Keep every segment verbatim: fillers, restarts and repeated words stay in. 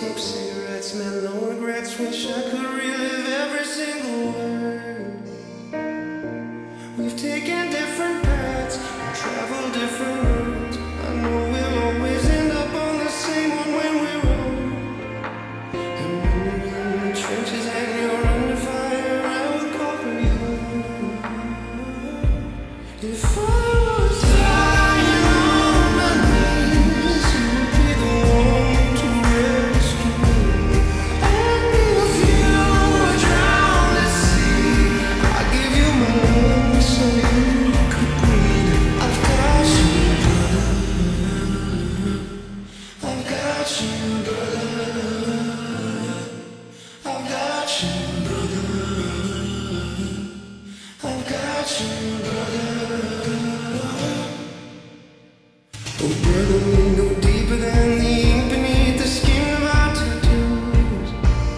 smoke cigarettes, smell no regrets. Wish I could relive every single word. We've taken different paths and traveled different roads. I know we'll always end up on the same one when we're old. And when you're in the trenches and you're under fire, I will call for you. If I was dying on my knees, you would be the one to rescue me. And if you were drowned at sea, I'd give you my love so you could breathe. I've got you, brother. I've got you, brother. I've got you, brother. I've got you, brother. Oh, brother, we go deeper than the ink beneath the skin of our tattoos.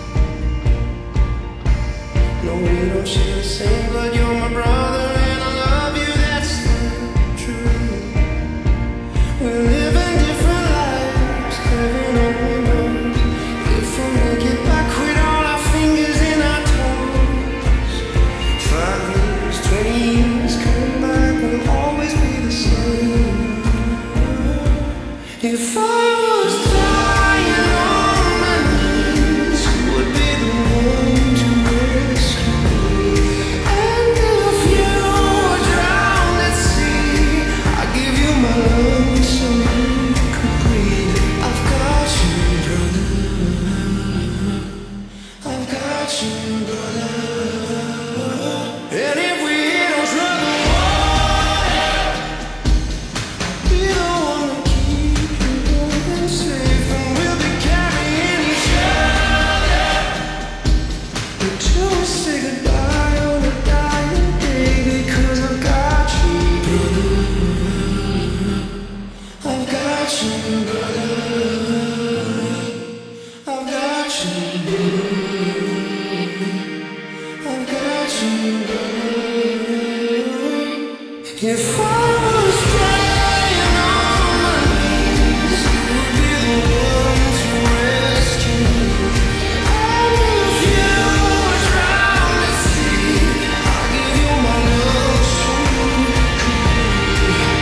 No, we don't share the same blood. You're my brother, and I love you. That's the truth. We're living different lives, heaven only knows. If I make it back with all our fingers in our toes, five years, twenty years, coming back will always be the same. If I was dying on my knees, you would be the one to rescue me. And if you were drowned at sea, I'd give you my love so you could breathe. I've got you, brother. I've got you, brother. And if we hit on trouble water, be the one to keep you going safe, and we'll be carrying each other until we say goodbye on a dying day. Because I've got you, brother. I've got you, brother. I've got you, brother. I've got you, brother. If I was dying on my knees, you would be the one to rescue me. And if you were drowned at sea, I'd give you my love so you could breathe.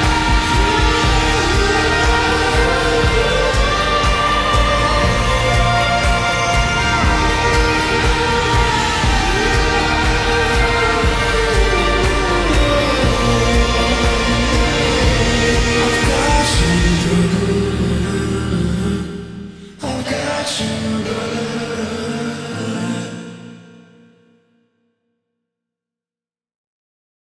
I've got you, brother. I've got you, brother.